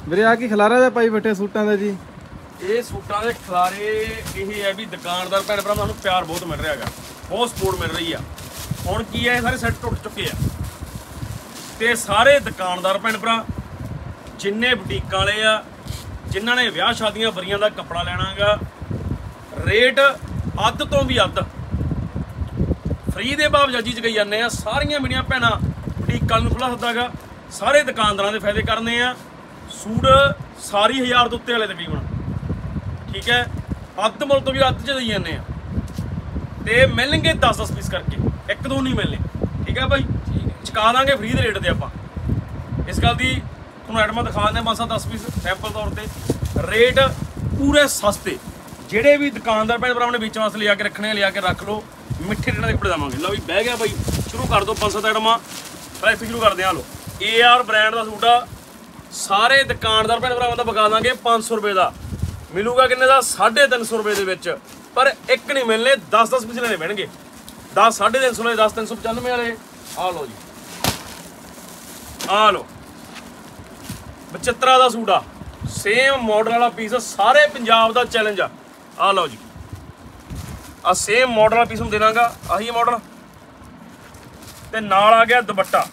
ਵੀਰੇ ਆ ਕੀ ਖਲਾਰਾ ਜਿਹਾ ਪਾਈ ਬੈਠੇ ਸੂਟਾਂ ਦਾ ਜੀ? ਇਹ ਸੂਟਾਂ ਦੇ ਖਲਾਰੇ ਇਹ ਹੈ ਵੀ ਦੁਕਾਨਦਾਰ ਭੈਣ ਭਰਾਵਾਂ ਨੂੰ ਪਿਆਰ ਬਹੁਤ ਮਿਲ ਰਿਹਾ ਹੈਗਾ, ਬਹੁਤ ਸਪੋਰਟ ਮਿਲ ਰਹੀ ਆ। ਹੁਣ ਕੀ ਹੈ, ਸਾਰੇ ਸੈੱਟ ਟੁੱਟ ਚੁੱਕੇ ਆ ਤੇ ਸਾਰੇ ਦੁਕਾਨਦਾਰ ਭੈਣ ਭਰਾ ਜਿੰਨੇ ਬੁਟੀਕਾਂ ਵਾਲੇ ਆ, ਜਿਨ੍ਹਾਂ ਨੇ ਵਿਆਹ ਸ਼ਾਦੀਆਂ ਬਰੀਆਂ ਦਾ ਕੱਪੜਾ ਲੈਣਾਗਾ, ਰੇਟ ਅੱਧ ਤੋਂ ਵੀ ਅੱਧ ਫ੍ਰੀ ਦੇ ਭਾਵ ਜਾਜੀ ਚ ਗਈ ਜਾਂਦੇ ਆ। ਸਾਰੀਆਂ ਮੇਰੀਆਂ ਭੈਣਾਂ ਬੁਟੀਕਾਂ ਨੂੰ ਖੁੱਲ੍ਹਾ ਸੱਦਾਗਾ, ਸਾਰੇ ਦੁਕਾਨਦਾਰਾਂ ਦੇ ਫਾਇਦੇ ਕਰਨੇ ਆ। ਸੂਟ ਸਾਰੀ 1000 ਤੋਂ ਉੱਤੇ ਵਾਲੇ ਤਕਰੀਬਨ, ਠੀਕ ਹੈ, ਅੱਧ ਮੁੱਲ ਤੋਂ ਵੀ ਅੱਧ ਚ ਦੇਈ ਜਾਂਦੇ ਆ ਤੇ ਮਿਲਣਗੇ 10-10 ਪੀਸ ਕਰਕੇ, ਇੱਕ ਦੋ ਨਹੀਂ ਮਿਲਣੇ, ਠੀਕ ਹੈ ਭਾਈ। ਚੁਕਾ ਦਾਂਗੇ ਫ੍ਰੀ ਦੇ ਰੇਟ ਤੇ ਆਪਾਂ। ਇਸ ਗੱਲ ਦੀ ਤੁਹਾਨੂੰ ਆਈਟਮਾਂ ਦਿਖਾ ਦਿੰਦੇ 5-10 ਪੀਸ ਸੈਂਪਲ ਤੌਰ ਤੇ। ਰੇਟ ਪੂਰੇ ਸਸਤੇ, ਜਿਹੜੇ ਵੀ ਦੁਕਾਨਦਾਰ ਭੈਣ ਭਰਾਵਾਂ ਨੇ ਵੇਚਣ ਵਾਸਤੇ ਲਿਆ ਕੇ ਰੱਖਣੇ ਲਿਆ ਕੇ ਰੱਖ ਲਓ। ਮਿੱਠੇ ਰੇਟਾਂ ਦੇ ਕੱਪੜੇ ਦੇਵਾਂਗੇ। ਲਓ ਵੀ ਬਹਿ ਗਿਆ ਬਾਈ, ਸ਼ੁਰੂ ਕਰ ਦਿਓ 5-7 ਆਈਟਮਾਂ। ਟ੍ਰੈਫਿਕ ਸ਼ੁਰੂ ਕਰਦੇ ਹਾਂ। ਲਓ AR ਬ੍ਰਾਂਡ ਦਾ ਸੂਟ ਆ, ਸਾਰੇ ਦੁਕਾਨਦਾਰ ਭੈਣ ਭਰਾਵਾਂ ਦਾ ਵਿਕਾ ਦਾਂਗੇ 500 ਰੁਪਏ ਦਾ। ਮਿਲੂਗਾ ਕਿੰਨੇ ਦਾ? 350 ਰੁਪਏ ਦੇ ਵਿੱਚ। ਪਰ ਇੱਕ ਨਹੀਂ ਮਿਲਣੇ, 10-10 ਪੀਸ ਲੈਣੇ ਪੈਣਗੇ। 10 350 ਵਾਲੇ, 10 395 ਵਾਲੇ। ਆ ਲਓ ਜੀ, ਆ ਲਓ 75 ਦਾ ਸੂਟ ਆ, ਸੇਮ ਮਾਡਲ ਵਾਲਾ ਪੀਸ, ਸਾਰੇ ਪੰਜਾਬ ਦਾ ਚੈਲੰਜ ਆ। ਆ ਲਓ ਜੀ, ਆ ਸੇਮ ਮਾਡਲ ਵਾਲਾ ਪੀਸ ਨੂੰ ਦੇਣਾਗਾ, ਆਹੀ ਮਾਡਲ ਤੇ ਨਾਲ ਆ ਗਿਆ ਦੁਪੱਟਾ।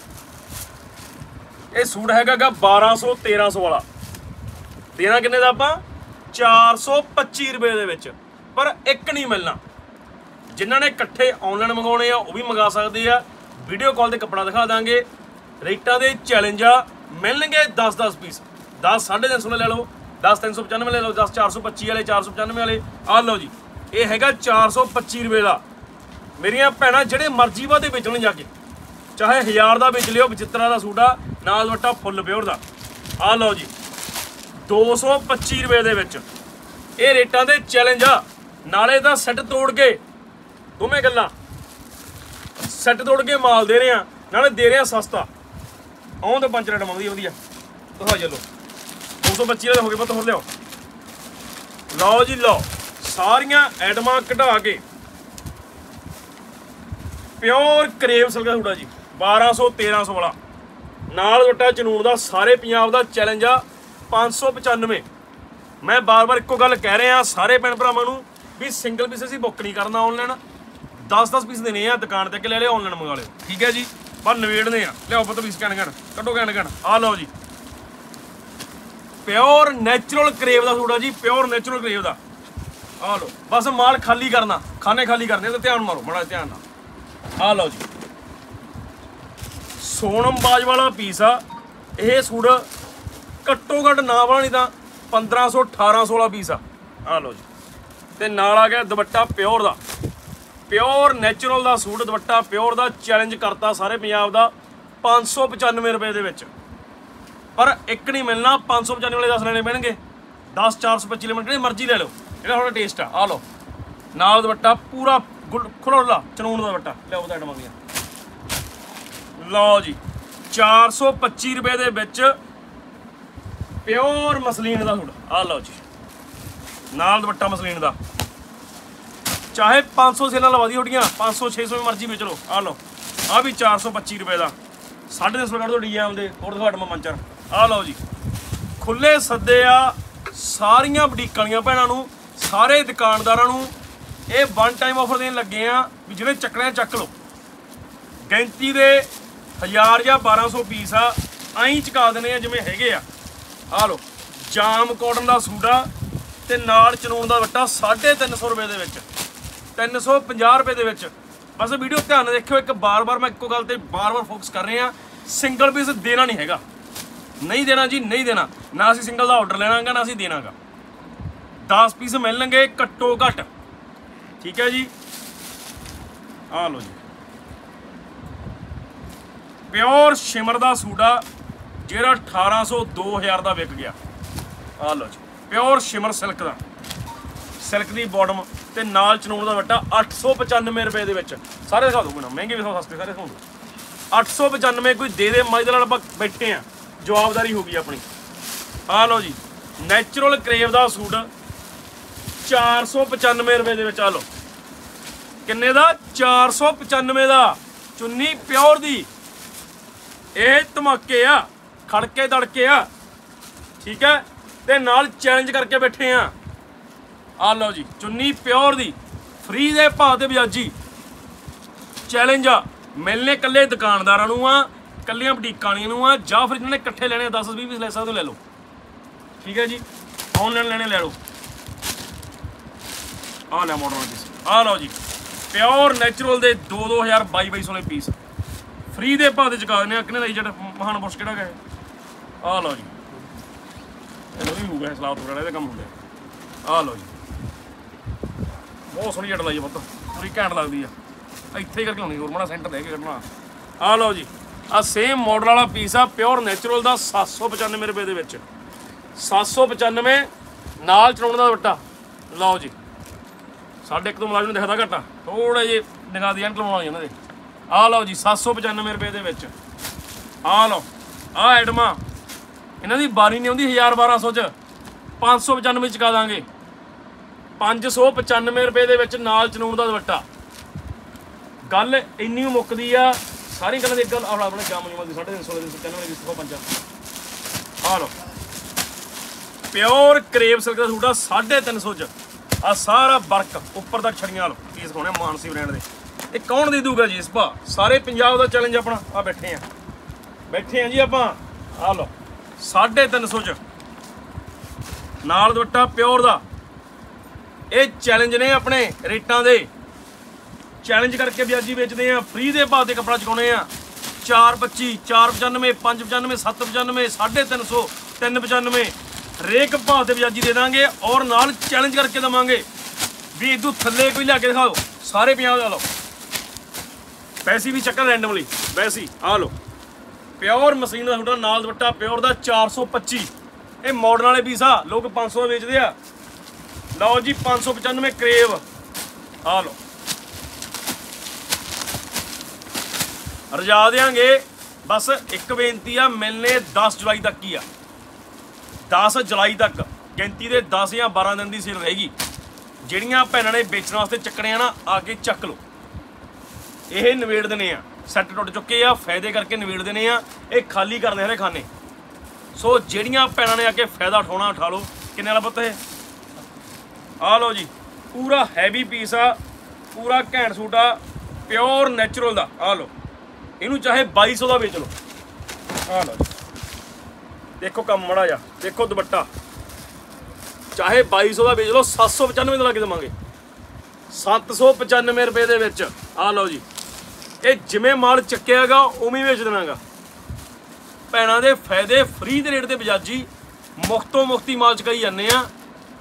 ਇਹ ਸੂਟ ਹੈਗਾ 1200-1300 ਵਾਲਾ। ਦੇਣਾ ਕਿੰਨੇ ਦਾ ਆਪਾਂ? 425 ਰੁਪਏ ਦੇ ਵਿੱਚ। ਪਰ ਇੱਕ ਨਹੀਂ ਮਿਲਣਾ। ਜਿਨ੍ਹਾਂ ਨੇ ਇਕੱਠੇ ਆਨਲਾਈਨ ਮੰਗਾਉਣੇ ਆ ਉਹ ਵੀ ਮੰਗਾ ਸਕਦੇ ਆ। ਵੀਡੀਓ ਕਾਲ ਤੇ ਕੱਪੜਾ ਦਿਖਾ ਦਾਂਗੇ। ਰੇਟਾਂ ਦੇ ਚੈਲੰਜ ਆ, ਮਿਲਣਗੇ 10-10 ਪੀਸ। 10 350 ਲੈ ਲਓ, 10 395 ਲੈ ਲਓ, 10 425 ਵਾਲੇ, 495 ਵਾਲੇ। ਆ ਲਓ ਜੀ, ਇਹ ਹੈਗਾ 425 ਰੁਪਏ ਦਾ। ਮੇਰੀਆਂ ਭੈਣਾਂ ਜਿਹੜੇ ਮਰਜ਼ੀ ਵਾਦੇ ਵੇਚਣ ਜਾ ਕੇ, ਚਾਹੇ 1000 ਦਾ ਵੇਚ ਲਿਓ। 75 ਦਾ ਸੂਟ ਆ, ਨਾਲ ਦੁਪੱਟਾ ਫੁੱਲ ਪਿਓਰ ਦਾ। ਆ ਲਓ ਜੀ, 225 ਰੁਪਏ ਦੇ ਵਿੱਚ। ਇਹ ਰੇਟਾਂ ਦੇ ਚੈਲੰਜ ਆ। ਨਾਲੇ ਤਾਂ ਸੈੱਟ ਤੋੜ ਕੇ, ਦੋਵੇਂ ਗੱਲਾਂ, ਸੈੱਟ ਤੋੜ ਕੇ ਮਾਲ ਦੇ ਰਹੇ ਆ, ਨਾਲੇ ਦੇ ਰਹੇ ਆ ਸਸਤਾ। ਆਉਂ ਤਾਂ 5 ਰੇਟ ਮੰਗਦੀ ਵਧੀਆ ਦਿਖਾ ਚਲੋ। 225 ਦੇ ਹੋ ਗਏ, ਪਤਾ ਹੋਰ ਲਿਆਓ। ਲਓ ਜੀ ਲਓ, ਸਾਰੀਆਂ ਐਟਮਾਂ ਕਢਾ ਕੇ ਪਿਓਰ ਕਰੇਵ ਸਿਲਕ ਦਾ ਸੂਟ ਆ ਜੀ, 1200-1300 ਵਾਲਾ। ਨਾਲ ਦੁਪੱਟਾ ਚਨੂਨ ਦਾ, ਸਾਰੇ ਪੰਜਾਬ ਦਾ ਚੈਲੰਜ ਆ। 595। ਮੈਂ ਬਾਰ-ਬਾਰ ਇੱਕੋ ਗੱਲ ਕਹਿ ਰਿਹਾ ਸਾਰੇ ਭੈਣ ਭਰਾਵਾਂ ਨੂੰ ਵੀ ਸਿੰਗਲ ਪੀਸ ਅਸੀਂ ਬੁੱਕ ਨਹੀਂ ਕਰਨਾ ਆਨਲਾਈਨ। 10-10 ਪੀਸ ਦੇਣੇ ਆ, ਦੁਕਾਨ ਤੇ ਕਿ ਲੈ ਲਿਓ, ਆਨਲਾਈਨ ਮੰਗਾ ਲਿਓ, ਠੀਕ ਹੈ ਜੀ। ਪਰ ਨਵੇੜਨੇ ਆ, ਲਿਆਓ ਪਤਾ ਪੀਸ ਕਹਿਣ ਕੱਢੋ ਕਹਿਣ। ਆ ਲਓ ਜੀ, ਪਿਓਰ ਨੈਚੁਰਲ ਕਰੇਵ ਦਾ ਸੂਟ ਆ ਜੀ, ਪਿਓਰ ਨੈਚੁਰਲ ਕਰੇਵ ਦਾ। ਆ ਲਓ, ਬਸ ਮਾਲ ਖਾਲੀ ਕਰਨਾ, ਖਾਨੇ ਖਾਲੀ ਕਰਨੇ ਤੇ ਧਿਆਨ ਮਾਰੋ ਬੜਾ ਧਿਆਨ ਨਾਲ। ਆ ਲਓ ਜੀ, ਸੋਨਮ ਬਾਜ ਵਾਲਾ ਪੀਸ ਆ। ਇਹ ਸੂਟ ਘੱਟੋ ਘੱਟ ਨਾ ਵਾਲਾ ਨਹੀਂ ਤਾਂ 1500-1800 ਵਾਲਾ ਪੀਸ ਆ। ਆ ਲਓ ਜੀ, ਤੇ ਨਾਲ ਆ ਗਿਆ ਦੁਪੱਟਾ ਪਿਓਰ ਦਾ, ਪਿਓਰ ਨੈਚੁਰਲ ਦਾ ਸੂਟ, ਦੁਪੱਟਾ ਪਿਓਰ ਦਾ। ਚੈਲੰਜ ਕਰਤਾ ਸਾਰੇ ਪੰਜਾਬ ਦਾ 595 ਰੁਪਏ ਦੇ ਵਿੱਚ। ਪਰ ਇੱਕ ਨਹੀਂ ਮਿਲਣਾ, 595 ਵਾਲੇ 10 ਲੈਣੇ ਪੈਣਗੇ। 10 425 ਲਿਮਟ ਜਿਹੜੀ ਮਰਜ਼ੀ ਲੈ ਲਓ, ਜਿਹੜਾ ਤੁਹਾਡਾ ਟੇਸਟ ਆ। ਆ ਲਓ, ਨਾਲ ਦੁਪੱਟਾ ਪੂਰਾ ਖੁੱਲਾ ਚਨੂਨ ਦਾ ਦੁਪੱਟਾ। ਲਿਆਓ ਤਾਂ ਆਈਟਮਾਂ ਦੀਆਂ। ਲਓ ਜੀ, 425 ਰੁਪਏ ਦੇ ਵਿੱਚ ਪਿਓਰ ਮਸਲੀਨ ਦਾ ਸੂਟ। ਆ ਲਓ ਜੀ, ਨਾਲ ਦੁਪੱਟਾ ਮਸਲੀਨ ਦਾ। ਚਾਹੇ 500 ਸੇਲਾਂ ਲਵਾ ਦੀ ਤੁਹਾਡੀਆਂ, 500-600 ਮਰਜ਼ੀ ਵੇਚ ਲਓ। ਆ ਲਓ, ਆ ਵੀ 425 ਰੁਪਏ ਦਾ। 350 ਕੱਢ ਦੋ ਡੀਐਮ ਦੇ, ਹੋਰ ਦਿਖਾ ਆਟਮਾਂ ਮੰਚਰ। ਆ ਲਓ ਜੀ, ਖੁੱਲੇ ਸੱਦੇ ਆ ਸਾਰੀਆਂ ਬੁਟੀਕਾਂ ਵਾਲੀਆਂ ਭੈਣਾਂ ਨੂੰ, ਸਾਰੇ ਦੁਕਾਨਦਾਰਾਂ ਨੂੰ। ਇਹ ਵਨ ਟਾਈਮ ਆਫਰ ਦੇਣ ਲੱਗੇ ਆ ਵੀ ਜਿਹੜੇ ਚੱਕਣੇ ਚੱਕ ਲਓ। ਗਿਣਤੀ ਦੇ 1000 ਜਾਂ 1200 ਪੀਸ ਆ, ਐਂ ਚੁਕਾ ਦੇਣੇ ਆ ਜਿਵੇਂ ਹੈਗੇ ਆ। ਆ ਲਓ, ਜਾਮ ਕਾਟਨ ਦਾ ਸੂਟ ਆ ਤੇ ਨਾਲ ਚਨੂਨ ਦਾ ਦੁਪੱਟਾ 350 ਰੁਪਏ ਦੇ ਵਿੱਚ, 350 ਰੁਪਏ ਦੇ ਵਿੱਚ। ਬਸ ਵੀਡੀਓ ਧਿਆਨ ਨਾਲ ਦੇਖਿਓ। ਇੱਕ ਬਾਰ-ਬਾਰ ਮੈਂ ਇੱਕੋ ਗੱਲ ਤੇ ਬਾਰ-ਬਾਰ ਫੋਕਸ ਕਰ ਰਹੇ ਆ, ਸਿੰਗਲ ਪੀਸ ਦੇਣਾ ਨਹੀਂ ਹੈਗਾ, ਨਹੀਂ ਦੇਣਾ ਜੀ, ਨਹੀਂ ਦੇਣਾ। ਨਾ ਅਸੀਂ ਸਿੰਗਲ ਦਾ ਆਰਡਰ ਲੈਣਾਗਾ, ਨਾ ਅਸੀਂ ਦੇਣਾਗਾ। 10 ਪੀਸ ਮਿਲਣਗੇ ਘੱਟੋ ਘੱਟ, ਠੀਕ ਹੈ ਜੀ। ਆ ਲਓ ਜੀ, ਪਿਓਰ ਸ਼ਿਮਰ ਦਾ ਸੂਟ ਆ, ਜਿਹੜਾ 1800-2000 ਦਾ ਵਿਕ ਗਿਆ। ਆ ਲਓ ਜੀ, ਪਿਓਰ ਸ਼ਿਮਰ ਸਿਲਕ ਦਾ, ਸਿਲਕ ਦੀ ਬਾਟਮ ਤੇ ਨਾਲ ਚਨੂਨ ਦਾ ਦੁਪੱਟਾ 895 ਰੁਪਏ ਦੇ ਵਿੱਚ। ਸਾਰੇ ਦਿਖਾ ਦੂੰਗਾ ਨਾ, ਮਹਿੰਗੇ ਵੀ ਸਸਤੇ ਸਾਰੇ ਦਿਖਾਉਂਗਾ। 895 ਕੋਈ ਦੇ ਦੇ ਮੱਝ ਦੇ ਨਾਲ ਆਪਾਂ ਬੈਠੇ ਆ, ਜਵਾਬਦਾਰੀ ਹੋ ਗਈ ਆਪਣੀ। ਆ ਲਓ ਜੀ, ਨੈਚੁਰਲ ਕਰੇਵ ਦਾ ਸੂਟ 495 ਰੁਪਏ ਦੇ ਵਿੱਚ। ਆ ਲਓ, ਕਿੰਨੇ ਦਾ? 495 ਦਾ। ਚੁੰਨੀ ਪਿਓਰ ਦੀ। ਇਹ ਧਮਾਕੇ ਆ, ਖੜਕੇ ਦੜਕੇ ਆ। ठीक है। ते नाल चैलेंज करके बैठे आ लो जी, चुन्नी प्योर दी फ्री दे भाव ते बजाजी चैलेंज आ। मिलने कल्ले दुकानदारां नूं आ, कल्लियां बुटीकां वालियां नूं आ, जां फिर जिन्होंने इकट्ठे लेने 10-20 पीस ले सकदे ले लो, ठीक है जी। ऑनलाइन लेने ले लो। आ लै मॉडल पीस, आ लो जी प्योर नैचुरल दे 2000 2200 वाले पीस फ्री दे भाव ते चुका देने। किन्ने दा जेट महान पुरुष किहड़ा है? आ लो जी, ਇਹਨੂੰ ਵੀ ਹੋ ਗਿਆ ਸਲਾਬ ਥੋੜਾ ਇਹਦਾ ਕੰਮ ਹੁੰਦਾ। ਆ ਲਓ ਜੀ, ਬਹੁਤ ਸੋਹਣੀ ਜੱਟ ਲਾਈ ਪੁੱਤ, ਪੂਰੀ ਘੈਂਟ ਲੱਗਦੀ ਆ। ਇੱਥੇ ਹੀ ਕਰਕੇ ਲਾਉਣੀ, ਹੋਰ ਮਾੜਾ ਸੈਂਟਰ ਲੈ ਕੇ ਕੱਢਣਾ। ਆ ਲਓ ਜੀ, ਆ ਸੇਮ ਮਾਡਲ ਵਾਲਾ ਪੀਸ ਆ ਪਿਓਰ ਨੈਚੁਰਲ ਦਾ 795 ਰੁਪਏ ਦੇ ਵਿੱਚ। 795 ਨਾਲ ਚਲਾਉਣ ਦਾ ਦੁਪੱਟਾ। ਲਓ ਜੀ, ਸਾਡੇ ਇੱਕ ਤੋਂ ਮੁਲਾਜ਼ਮ ਨੂੰ ਦਿਖਦਾ ਘੱਟਾ, ਥੋੜਾ ਜਿਹੇ ਨਿਗਾਹ ਦੀ ਐਨਕ ਲਾਉਣ ਵਾਲੀ ਉਹਨਾਂ ਦੇ। ਆ ਲਓ ਜੀ 795 ਰੁਪਏ ਦੇ ਵਿੱਚ। ਆ ਲਓ, ਆ ਐਡਮਾ ਇਹਨਾਂ ਦੀ ਬਾਰੀ ਨਹੀਂ ਆਉਂਦੀ 1000-1200 ਚ, 595 ਚੁਕਾ ਦਾਂਗੇ। 595 ਰੁਪਏ ਦੇ ਵਿੱਚ ਨਾਲ ਚਨੂਨ ਦਾ ਦੁਪੱਟਾ। ਗੱਲ ਇੰਨੀ ਮੁੱਕਦੀ ਆ, ਸਾਰੀ ਗੱਲਾਂ ਦੀ ਇੱਕ ਗੱਲ ਆਪਣੇ ਜਾਮ ਨਹੀਂ ਮਿਲਦੀ। 350 ਦੀ 95 ਦੀ 150। ਆ ਲਓ ਪਿਓਰ ਕਰੇਵ ਸਿਲਕ ਦਾ ਸੂਟ ਆ 350 ਚ। ਆ ਸਾਰਾ ਵਰਕ ਉੱਪਰ ਤੱਕ ਛੜੀਆਂ। ਲਓ ਪੀਸ ਹੋਣੇ ਮਾਨਸੀ ਬ੍ਰਾਂਡ ਦੇ। ਇਹ ਕੌਣ ਦੇ ਦੂਗਾ ਜੀ ਇਸ ਭਾ? ਸਾਰੇ ਪੰਜਾਬ ਦਾ ਚੈਲੰਜ ਆਪਣਾ। ਆ ਬੈਠੇ ਆ ਜੀ ਆਪਾਂ। ਆ ਲਓ 350 ਚ ਨਾਲ ਦੁਪੱਟਾ ਪਿਓਰ ਦਾ। ਇਹ ਚੈਲੰਜ ਨੇ ਆਪਣੇ ਰੇਟਾਂ ਦੇ। ਚੈਲੰਜ ਕਰਕੇ ਵਿਆਜੀ ਵੇਚਦੇ ਆ, ਫ੍ਰੀ ਦੇ ਭਾਅ ਤੇ ਕੱਪੜਾ ਚੁਕਾਉਣੇ ਆ। 425 495 595 795 350 395 ਹਰੇਕ ਭਾਅ ਤੇ ਵਿਆਜੀ ਦੇ ਦਾਂਗੇ। ਔਰ ਨਾਲ ਚੈਲੰਜ ਕਰਕੇ ਦੇਵਾਂਗੇ ਵੀ ਇਦੋਂ ਥੱਲੇ ਕੋਈ ਲਿਆ ਕੇ ਦਿਖਾਓ। ਸਾਰੇ ਪੰਜਾਬ ਦਾ ਲਓ। ਪੈਸੇ ਵੀ ਚੱਕਰ ਰੈਂਡਮਲੀ ਵੈਸੀ। ਆ ਲਓ ਪਿਓਰ ਮਸ਼ੀਨ ਦਾ ਤੁਹਾਡਾ ਨਾਲ ਦੁਪੱਟਾ ਪਿਓਰ ਦਾ 425। ਇਹ ਮਾਡਰਨ ਵਾਲੇ ਪੀਸ ਆ, ਲੋਕ 500 ਦਾ ਵੇਚਦੇ ਆ। ਲਓ ਜੀ 595 ਕਰੇਵ। ਆ ਲਓ ਰਜਾ ਦੇਾਂਗੇ। ਬਸ ਇੱਕ ਬੇਨਤੀ ਆ, ਮਿਲਨੇ 10 ਜੁਲਾਈ ਤੱਕ ਹੀ ਆ। 10 ਜੁਲਾਈ ਤੱਕ ਗਿਣਤੀ ਦੇ 10 ਜਾਂ 12 ਦਿਨ ਦੀ ਸੇਲ ਰਹੇਗੀ। ਜਿਹੜੀਆਂ ਭੈਣਾਂ ਨੇ ਵੇਚਣ ਵਾਸਤੇ ਚੱਕਣੇ ਆ ਨਾ, ਆ ਕੇ ਚੱਕ ਲਓ। ਇਹ ਨਿਬੇੜ ਦੇਣੇ ਆ, ਸੈੱਟ ਟੁੱਟ ਚੁੱਕੇ ਆ, ਫਾਇਦੇ ਕਰਕੇ ਨਿਬੇੜ ਦੇਣੇ ਆ। ਇਹ ਖਾਲੀ ਕਰਦੇ ਹਰੇ ਖਾਨੇ। ਸੋ ਜਿਹੜੀਆਂ ਭੈਣਾਂ ਨੇ ਆ ਕੇ ਫਾਇਦਾ ਉਠਾਉਣਾ ਉਠਾ ਲਓ। ਕਿੰਨੇ ਵਾਲਾ ਪੁੱਤ ਇਹ? ਆ ਲਓ ਜੀ ਪੂਰਾ ਹੈਵੀ ਪੀਸ ਆ, ਪੂਰਾ ਘੈਂਟ ਸੂਟ ਆ ਪਿਓਰ ਨੈਚੁਰਲ ਦਾ। ਆ ਲਓ ਇਹਨੂੰ ਚਾਹੇ 2200 ਦਾ ਵੇਚ ਲਓ। ਆ ਲਓ ਜੀ ਦੇਖੋ ਕੰਮ ਮੜਾ ਜਾ, ਦੇਖੋ ਦੁਪੱਟਾ ਚਾਹੇ 2200 ਦਾ ਵੇਚ ਲਓ। 795 ਦਾ ਲਾ ਕੇ ਦੇਵਾਂਗੇ। 795 ਰੁਪਏ ਦੇ ਵਿੱਚ। ਆ ਲਓ ਜੀ, ਇਹ ਜਿਵੇਂ ਮਾਲ ਚੱਕਿਆਗਾ ਉਵੇਂ ਵੇਚ ਦੇਣਾਗਾ। ਭੈਣਾਂ ਦੇ ਫਾਇਦੇ ਫ੍ਰੀ ਦੇ ਰੇਟ ਤੇ ਬਜਾਜੀ ਮੁਫਤੋਂ ਮੁਫਤੀ ਮਾਲ ਚਕਾਈ ਜਾਂਦੇ ਆ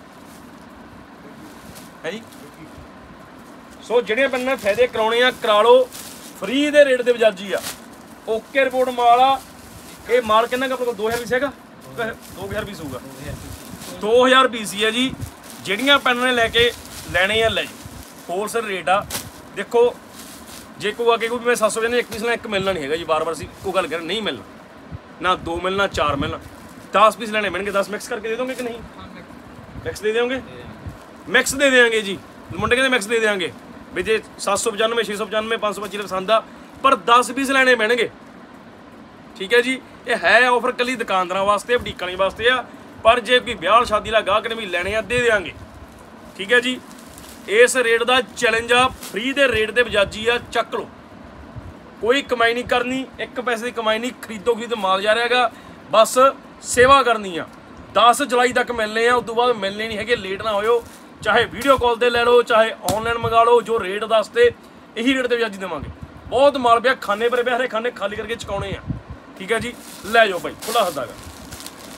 ਹੈ ਜੀ। ਸੋ ਜਿਹੜੀਆਂ ਭੈਣਾਂ ਨੇ ਫਾਇਦੇ ਕਰਾਉਣੇ ਆ ਕਰਾ ਲਓ। ਫ੍ਰੀ ਦੇ ਰੇਟ ਤੇ ਬਜਾਜੀ ਆ। ਓਕੇ ਰਿਪੋਰਟ ਮਾਲ ਆ। ਇਹ ਮਾਲ ਕਿੰਨਾ ਕੁ ਆਪਣੇ ਕੋਲ 2000 ਪੀਸ ਹੈਗਾ? 2000 ਪੀਸ ਹੋਊਗਾ। 2000 ਪੀਸ ਹੀ ਹੈ ਜੀ। ਜਿਹੜੀਆਂ ਭੈਣਾਂ ਨੇ ਲੈ ਕੇ ਲੈਣੇ ਆ ਲੈ ਜੀ। ਹੋਲਸੇਲ ਰੇਟ ਆ। ਦੇਖੋ ਜੇ ਕੋਈ ਆ ਕੇ ਕੋਈ ਮੈਂ 700 ਕਹਿੰਦੇ ਇੱਕ ਪੀਸ ਲੈਣਾ, ਇੱਕ ਮਿਲਣਾ ਨਹੀਂ ਹੈਗਾ ਜੀ। ਬਾਰ-ਬਾਰ ਅਸੀਂ ਕੋਈ ਗੱਲ ਕਰ ਨਹੀਂ ਮਿਲਣਾ, ਨਾ 2 ਮਿਲਣਾ 4 ਮਿਲਣਾ। 10 ਪੀਸ ਲੈਣੇ ਪੈਣਗੇ। 10 ਮਿਕਸ ਕਰਕੇ ਦੇ ਦੋਗੇ ਕਿ ਨਹੀਂ? ਮਿਕਸ ਦੇ ਦੇਵੋਗੇ? ਮਿਕਸ ਦੇ ਦੇਵਾਂਗੇ ਜੀ। ਮੁੰਡੇ ਕਹਿੰਦੇ ਮਿਕਸ ਦੇ ਦੇਵਾਂਗੇ ਵੀ ਜੇ 795 695 525 ਪਸੰਦ ਆ, ਪਰ 10 ਪੀਸ ਲੈਣੇ ਪੈਣਗੇ। ਠੀਕ ਹੈ ਜੀ। ਇਹ ਹੈ ਆਫਰ ਕੱਲੀ ਦੁਕਾਨਦਾਰਾਂ ਵਾਸਤੇ, ਬੁਟੀਕਾਂ ਵਾਸਤੇ ਆ। ਪਰ ਜੇ ਕੋਈ ਵਿਆਹ ਸ਼ਾਦੀ ਦਾ ਗਾਹਕ ਨੇ ਵੀ ਲੈਣੇ ਆ ਦੇ ਦੇਵਾਂਗੇ। ਠੀਕ ਹੈ ਜੀ। ਇਸ ਰੇਟ ਦਾ ਚੈਲੰਜ ਆ, ਫ੍ਰੀ ਦੇ ਰੇਟ ਤੇ ਬਜਾਜੀ ਆ, ਚੱਕ ਲਓ। ਕੋਈ ਕਮਾਈ ਨਹੀਂ ਕਰਨੀ, 1 ਪੈਸੇ ਦੀ ਕਮਾਈ ਨਹੀਂ। ਖਰੀਦੋ ਖਰੀਦ ਮਾਲ ਜਾ ਰਿਹਾ ਹੈਗਾ, ਬਸ ਸੇਵਾ ਕਰਨੀ ਆ। 10 ਜੁਲਾਈ ਤੱਕ ਮਿਲਨੇ ਆ, ਉਸ ਤੋਂ ਬਾਅਦ ਮਿਲਨੇ ਨਹੀਂ ਹੈਗੇ। ਲੇਟ ਨਾ ਹੋਇਓ। ਚਾਹੇ ਵੀਡੀਓ ਕਾਲ ਤੇ ਲੈ ਲਓ, ਚਾਹੇ ਆਨਲਾਈਨ ਮੰਗਾ ਲਓ। ਜੋ ਰੇਟ ਦੱਸਦੇ ਇਹੀ ਰੇਟ ਤੇ ਬਜਾਜੀ ਦੇਵਾਂਗੇ। ਬਹੁਤ ਮਾਲ ਪਿਆ, ਖਾਨੇ ਭਰੇ ਪਿਆ, ਹਰੇ ਖਾਨੇ ਖਾਲੀ ਕਰਕੇ ਚੁਕਾਉਣੇ ਆ। ਠੀਕ ਹੈ ਜੀ, ਲੈ ਜਾਓ ਭਾਈ, ਖੁੱਲਾ ਹੱਦਾਗਾ।